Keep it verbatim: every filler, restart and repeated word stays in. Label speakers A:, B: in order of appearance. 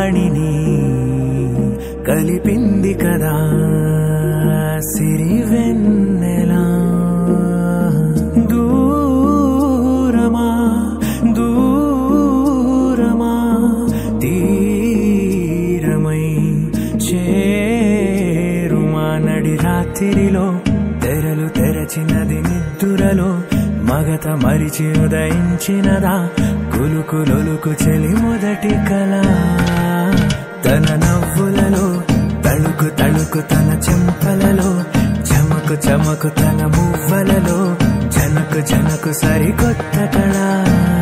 A: వాణిని కలిపింది కదా సిరి వెన్నెలా దూరమా దూరమా తీరమై చేరుమా నడి రాత్రిలో తెరలు తెరచినది నిద్దురలో మగత మరిచి ఉదయించినదా కులుకు లొలుకు చెలి మొదటి కళ తన నవ్వులలో తళుకు తళుకు తన చెంపలలో చమకు చమకు తన మువ్వలలో జనకు జనకు సరికొత్త కళ